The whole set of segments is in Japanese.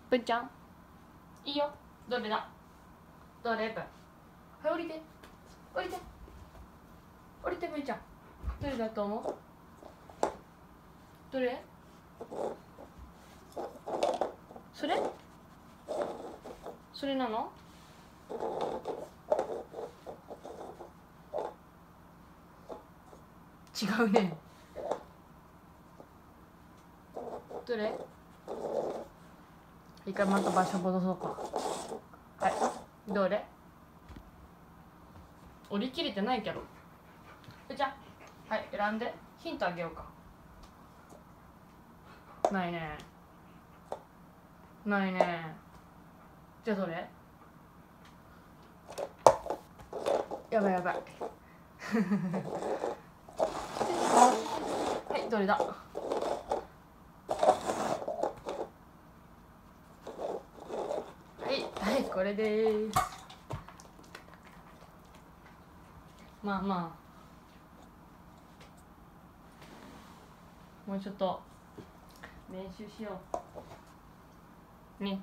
ぷんちゃんいいよ。どれだどれぷん。はい降りて降りて降りてぷんちゃん。どれだと思う？どれ？それ？それなの？違うね。どれ？一回また場所戻そうか。はいどれ？折り切れてないけど。じゃあはい選んで。ヒントあげようか。ないね。ないね。じゃあどれ？やばいやばいはいどれだ？はいはいこれでーす。まあまあもうちょっと練習しようね。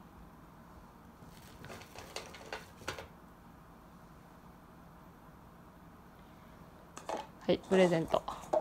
はいプレゼント。